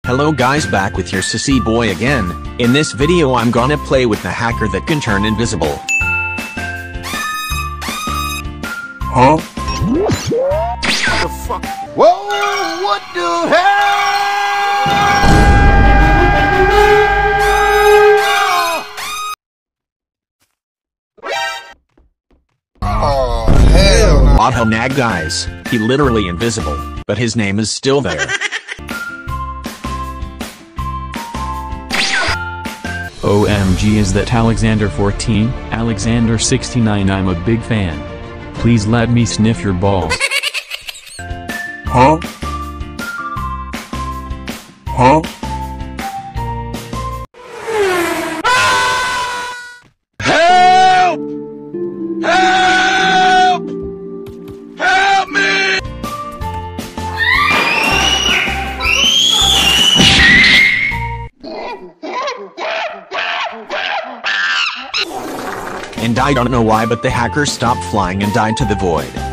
Hello guys, back with your sissy boy again. In this video I'm gonna play with the hacker that can turn invisible. Huh? What the fuck? Whoa, what the hell? Oh, hell no. Auto nag guys, he literally invisible, but his name is still there. OMG, is that Alexander14 Alexander69? I'm a big fan. Please let me sniff your balls. Huh? Huh? Help! Help! Help me! And I don't know why, but the hacker stopped flying and died to the void.